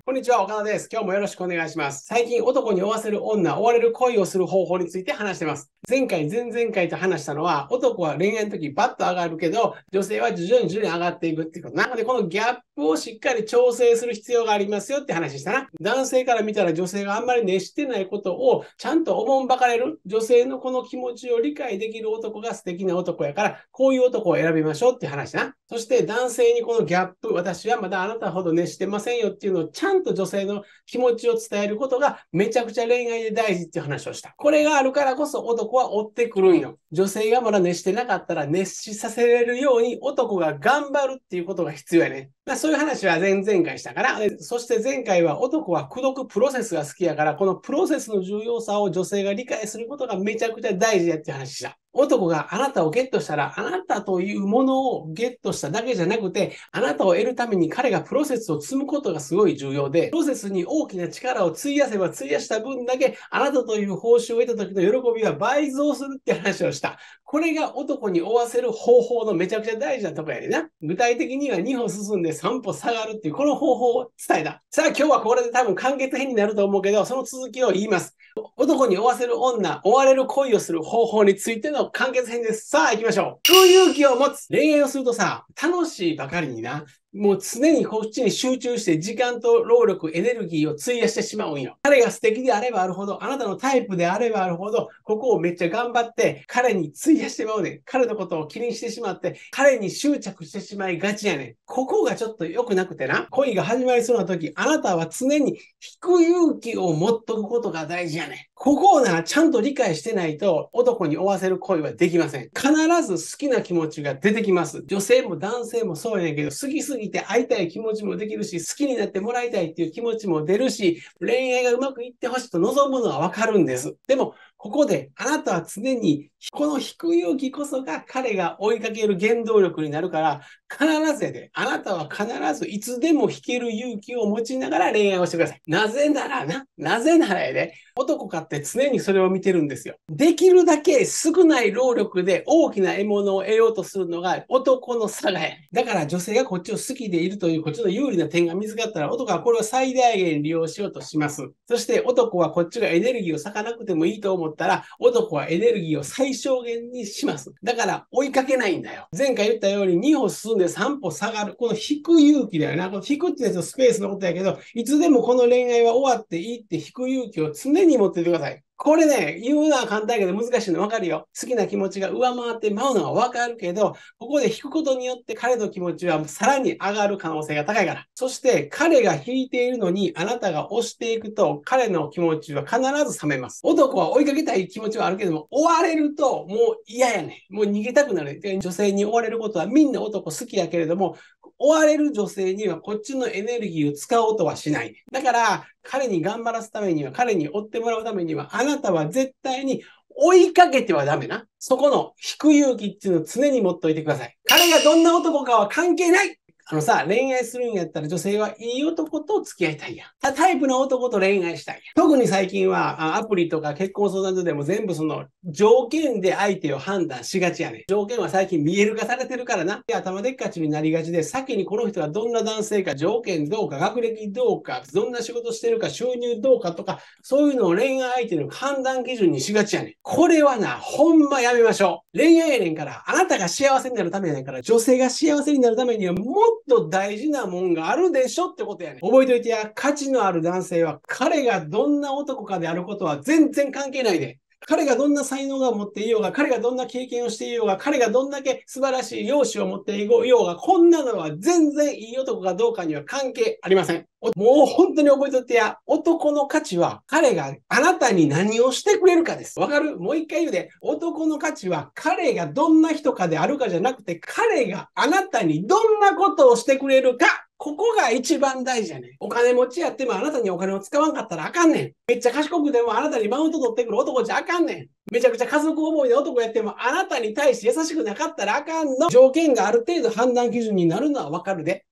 こんにちは、岡田です。今日もよろしくお願いします。最近、男に追わせる女、追われる恋をする方法について話してます。前回、前々回と話したのは、男は恋愛の時バッと上がるけど、女性は徐々に上がっていくっていうこと。なので、このギャップをしっかり調整する必要がありますよって話したな。男性から見たら女性があんまり熱してないことをちゃんとおもんばかれる。女性のこの気持ちを理解できる男が素敵な男やから、こういう男を選びましょうって話だな。そして男性にこのギャップ、私はまだあなたほど熱してませんよっていうのをちゃんと女性の気持ちを伝えることがめちゃくちゃ恋愛で大事っていう話をした。これがあるからこそ男は追ってくるんよ。女性がまだ熱してなかったら熱しさせれるように男が頑張るっていうことが必要やね。そういう話は前々回したから。そして前回は男は口説くプロセスが好きやから、このプロセスの重要さを女性が理解することがめちゃくちゃ大事やっていう話した。男があなたをゲットしたら、あなたというものをゲットしただけじゃなくて、あなたを得るために彼がプロセスを積むことがすごい重要で、プロセスに大きな力を費やせば費やした分だけ、あなたという報酬を得た時の喜びは倍増するって話をした。これが男に追わせる方法のめちゃくちゃ大事なところやねんな。具体的には2歩進んで3歩下がるっていうこの方法を伝えた。さあ今日はこれで多分完結編になると思うけど、その続きを言います。男に追わせる女、追われる恋をする方法についての完結編です。さあ行きましょう。空勇気を持つ。恋愛をするとさ、楽しいばかりにな。もう常にこっちに集中して時間と労力、エネルギーを費やしてしまうんよ。彼が素敵であればあるほど、あなたのタイプであればあるほど、ここをめっちゃ頑張って彼に費やしてまうねん。彼のことを気にしてしまって、彼に執着してしまいがちやねん。ここがちょっと良くなくてな。恋が始まりそうな時、あなたは常に引く勇気を持っとくことが大事やねん。ここをな、ちゃんと理解してないと、男に追わせる恋はできません。必ず好きな気持ちが出てきます。女性も男性もそうやねんけど、好きすぎて会いたい気持ちもできるし、好きになってもらいたいっていう気持ちも出るし、恋愛がうまくいってほしいと望むのはわかるんです。でも、ここであなたは常にこの引く勇気こそが彼が追いかける原動力になるから、必ずやで、あなたは必ずいつでも引ける勇気を持ちながら恋愛をしてください。なぜならやで、男かって常にそれを見てるんですよ。できるだけ少ない労力で大きな獲物を得ようとするのが男の差がや。だから女性がこっちを好きでいるというこっちの有利な点が見つかったら男はこれを最大限利用しようとします。そして男はこっちがエネルギーを割かなくてもいいと思ったら男はエネルギーを最小限にします。だから追いかけないんだよ。前回言ったように2歩進んで3歩下がる。この引く勇気だよな。この引くってやつのスペースのことやけど、いつでもこの恋愛は終わっていいって引く勇気を常に持っていてください。これね、言うのは簡単やけど難しいの分かるよ。好きな気持ちが上回ってまうのは分かるけど、ここで引くことによって彼の気持ちはさらに上がる可能性が高いから。そして彼が引いているのにあなたが押していくと彼の気持ちは必ず冷めます。男は追いかけたい気持ちはあるけども、追われるともう嫌やねん。もう逃げたくなる。女性に追われることはみんな男好きやけれども、追われる女性にはこっちのエネルギーを使おうとはしない。だから、彼に頑張らすためには、彼に追ってもらうためには、あなたは絶対に追いかけてはダメな。そこの引く勇気っていうのを常に持っておいてください。彼がどんな男かは関係ない。恋愛するんやったら女性はいい男と付き合いたいやん。タイプの男と恋愛したいやん。特に最近はアプリとか結婚相談所でも全部その条件で相手を判断しがちやねん。条件は最近見える化されてるからな。頭でっかちになりがちで、先にこの人がどんな男性か、条件どうか、学歴どうか、どんな仕事してるか、収入どうかとか、そういうのを恋愛相手の判断基準にしがちやねん。これはな、ほんまやめましょう。恋愛やねんから、あなたが幸せになるためやねんから、女性が幸せになるためにはもっと大事なもんがあるでしょってことやねん。覚えといてや、価値のある男性は彼がどんな男かであることは全然関係ないで。彼がどんな才能が持っていようが、彼がどんな経験をしていようが、彼がどんだけ素晴らしい容姿を持っていようが、こんなのは全然いい男かどうかには関係ありません。もう本当に覚えとってや、男の価値は彼があなたに何をしてくれるかです。わかる？もう一回言うで、男の価値は彼がどんな人かであるかじゃなくて、彼があなたにどんなことをしてくれるか。ここが一番大事やねん。お金持ちやってもあなたにお金を使わんかったらあかんねん。めっちゃ賢くてもあなたにマウント取ってくる男じゃあかんねん。めちゃくちゃ家族思いの男やってもあなたに対して優しくなかったらあかんの。条件がある程度判断基準になるのはわかるで。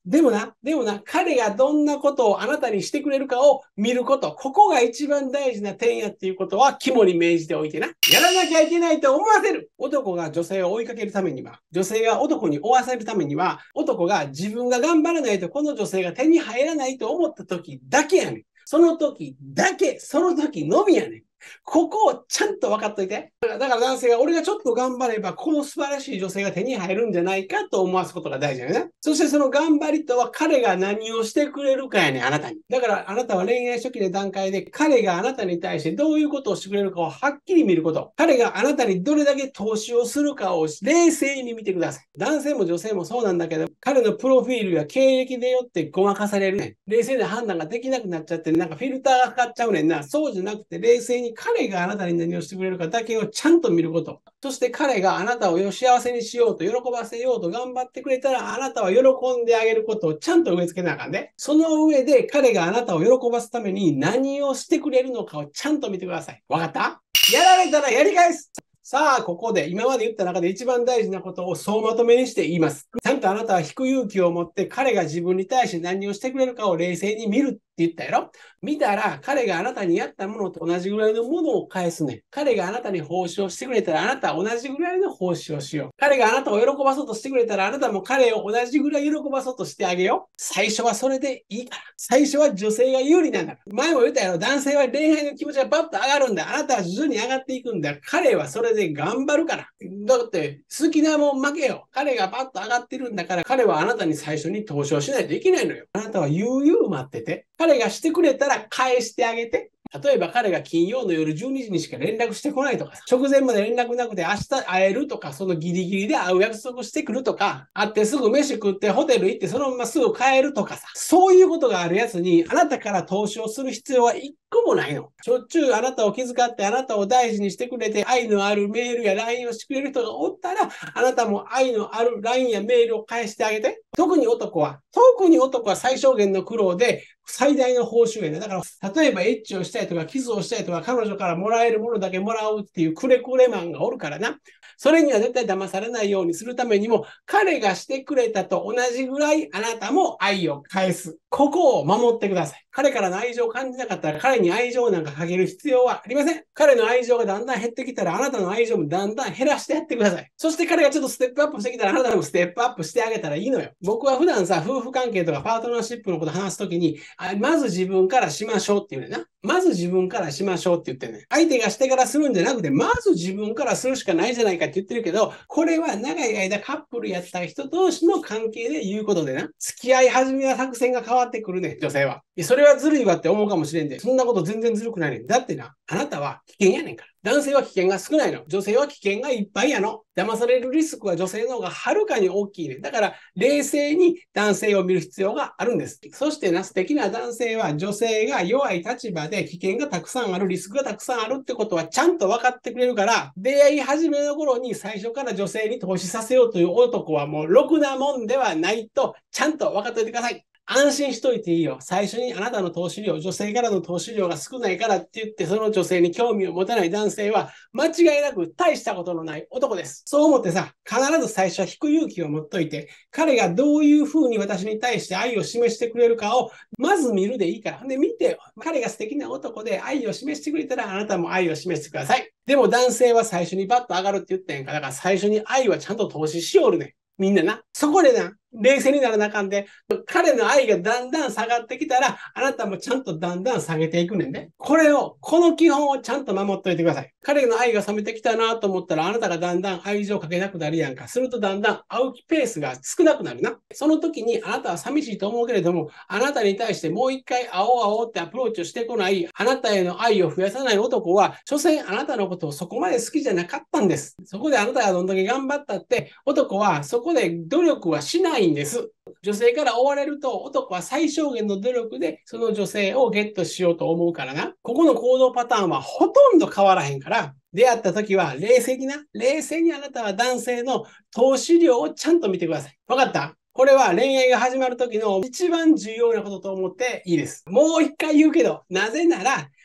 でもな、彼がどんなことをあなたにしてくれるかを見ること。ここが一番大事な点やっていうことは肝に銘じておいてな。やらなきゃいけないと思わせる。男が女性を追いかけるためには、女性が男に追わせるためには、男が自分が頑張らないとこの女性が手に入らないと思った時だけやねん。その時だけ、その時のみやねん。ここをちゃんと分かっといて。だから男性が、俺がちょっと頑張れば、この素晴らしい女性が手に入るんじゃないかと思わすことが大事だよね。そしてその頑張りとは彼が何をしてくれるかやねん、あなたに。だからあなたは恋愛初期の段階で彼があなたに対してどういうことをしてくれるかをはっきり見ること。彼があなたにどれだけ投資をするかを冷静に見てください。男性も女性もそうなんだけど、彼のプロフィールや経歴でよってごまかされるねん。冷静な判断ができなくなっちゃって、なんかフィルターがかかっちゃうねんな。そうじゃなくて冷静に彼があなたに何をしてくれるかだけをちゃんと見ること。そして彼があなたを幸せにしようと、喜ばせようと頑張ってくれたら、あなたは喜んであげることをちゃんと植え付けなあかんね。その上で彼があなたを喜ばすために何をしてくれるのかをちゃんと見てください。わかった？やられたらやり返す。さあ、ここで今まで言った中で一番大事なことを総まとめにして言います。ちゃんとあなたは引く勇気を持って彼が自分に対して何をしてくれるかを冷静に見るって言ったやろ。見たら彼があなたにやったものと同じぐらいのものを返すねん。彼があなたに奉仕をしてくれたらあなたは同じぐらいの奉仕をしよう。彼があなたを喜ばそうとしてくれたらあなたも彼を同じぐらい喜ばそうとしてあげよう。最初はそれでいいから。最初は女性が有利なんだから。前も言ったやろ。男性は恋愛の気持ちがパッと上がるんだ。あなたは徐々に上がっていくんだ。彼はそれで頑張るから。だって好きなもん負けよ。彼がパッと上がってるんだから彼はあなたに最初に投資をしないといけないのよ。あなたは悠々待ってて。彼がしてくれたら返してあげて。例えば彼が金曜の夜12時にしか連絡してこないとかさ、直前まで連絡なくて明日会えるとか、そのギリギリで会う約束してくるとか、会ってすぐ飯食ってホテル行ってそのまますぐ帰るとかさ、そういうことがあるやつにあなたから投資をする必要は一個もないの。しょっちゅうあなたを気遣ってあなたを大事にしてくれて愛のあるメールや LINE をしてくれる人がおったら、あなたも愛のある LINE やメールを返してあげて。特に男は最小限の苦労で最大の報酬やね。だから、例えばエッチをしたいとか、キスをしたいとか、彼女からもらえるものだけもらうっていうくれくれマンがおるからな。それには絶対騙されないようにするためにも、彼がしてくれたと同じぐらいあなたも愛を返す。ここを守ってください。彼からの愛情を感じなかったら彼に愛情なんかかける必要はありません。彼の愛情がだんだん減ってきたらあなたの愛情もだんだん減らしてやってください。そして彼がちょっとステップアップしてきたらあなたもステップアップしてあげたらいいのよ。僕は普段さ、夫婦関係とかパートナーシップのこと話すときに、まず自分からしましょうっていうねな。まず自分からしましょうって言ってね。相手がしてからするんじゃなくて、まず自分からするしかないじゃないかって言ってるけど、これは長い間カップルやった人同士の関係で言うことでな。付き合い始めは作戦が変わってくるね、女性は。それはずるいわって思うかもしれんで、そんなこと全然ずるくないねん。だってな、あなたは危険やねんから。男性は危険が少ないの。女性は危険がいっぱいやの。騙されるリスクは女性の方がはるかに大きいね。だから、冷静に男性を見る必要があるんです。そしてな、素敵な男性は女性が弱い立場で危険がたくさんある、リスクがたくさんあるってことはちゃんと分かってくれるから、出会い始めの頃に最初から女性に投資させようという男はもうろくなもんではないと、ちゃんと分かっておいてください。安心しといていいよ。最初にあなたの投資量、女性からの投資量が少ないからって言って、その女性に興味を持たない男性は、間違いなく大したことのない男です。そう思ってさ、必ず最初は引く勇気を持っといて、彼がどういう風に私に対して愛を示してくれるかを、まず見るでいいから。で、見て、彼が素敵な男で愛を示してくれたら、あなたも愛を示してください。でも男性は最初にバッと上がるって言ったんやんか。だから最初に愛はちゃんと投資しよるね。みんなな。そこでな、冷静にならなあかんで、彼の愛がだんだん下がってきたら、あなたもちゃんとだんだん下げていくねんね。この基本をちゃんと守っておいてください。彼の愛が冷めてきたなと思ったら、あなたがだんだん愛情をかけなくなるやんか。するとだんだん会うペースが少なくなるな。その時にあなたは寂しいと思うけれども、あなたに対してもう一回会おうってアプローチをしてこない、あなたへの愛を増やさない男は、所詮あなたのことをそこまで好きじゃなかったんです。そこであなたがどんだけ頑張ったって、男はそこで努力はしないんです。女性から追われると男は最小限の努力でその女性をゲットしようと思うからな。ここの行動パターンはほとんど変わらへんから、出会った時は冷静にあなたは男性の投資量をちゃんと見てください。わかった？これは恋愛が始まる時の一番重要なことと思っていいです。もう一回言うけど、なぜなら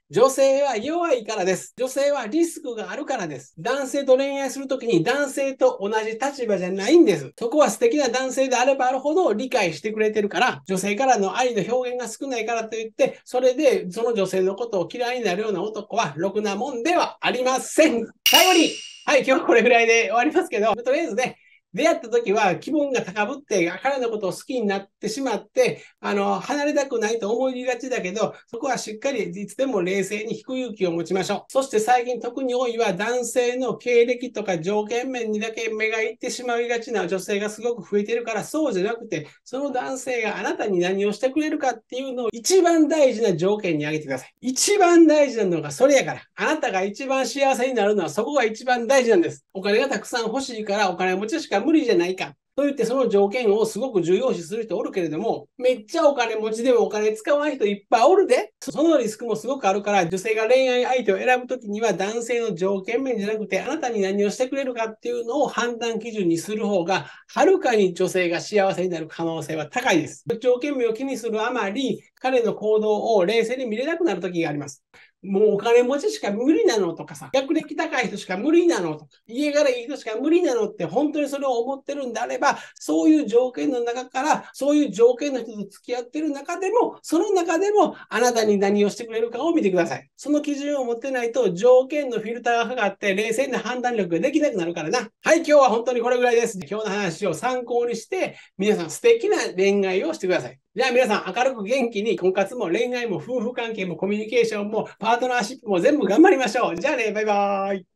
女性は弱いからです。女性はリスクがあるからです。男性と恋愛するときに男性と同じ立場じゃないんです。そこは素敵な男性であればあるほど理解してくれてるから、女性からの愛の表現が少ないからといって、それでその女性のことを嫌いになるような男はろくなもんではありません。最後に、はい、今日はこれぐらいで終わりますけど、とりあえずね、出会った時は気分が高ぶって、彼のことを好きになってしまって、離れたくないと思いがちだけど、そこはしっかりいつでも冷静に引く勇気を持ちましょう。そして最近特に多いは男性の経歴とか条件面にだけ目がいってしまいがちな女性がすごく増えているから、そうじゃなくて、その男性があなたに何をしてくれるかっていうのを一番大事な条件に挙げてください。一番大事なのがそれやから。あなたが一番幸せになるのはそこが一番大事なんです。お金がたくさん欲しいからお金持ちしか無理じゃないか。と言ってその条件をすごく重要視する人おるけれども、めっちゃお金持ちでもお金使わない人いっぱいおるで。そのリスクもすごくあるから、女性が恋愛相手を選ぶときには男性の条件面じゃなくて、あなたに何をしてくれるかっていうのを判断基準にする方が、はるかに女性が幸せになる可能性は高いです。条件面を気にするあまり、彼の行動を冷静に見れなくなる時があります。もうお金持ちしか無理なのとかさ、学歴高い人しか無理なのとか、家柄いい人しか無理なのって本当にそれを思ってるんであれば、そういう条件の中から、そういう条件の人と付き合ってる中でも、その中でもあなたに何をしてくれるかを見てください。その基準を持ってないと条件のフィルターがかかって冷静な判断力ができなくなるからな。はい、今日は本当にこれぐらいです。今日の話を参考にして、皆さん素敵な恋愛をしてください。じゃあ皆さん明るく元気に婚活も恋愛も夫婦関係もコミュニケーションもパートナーシップも全部頑張りましょう。じゃあね、バイバーイ。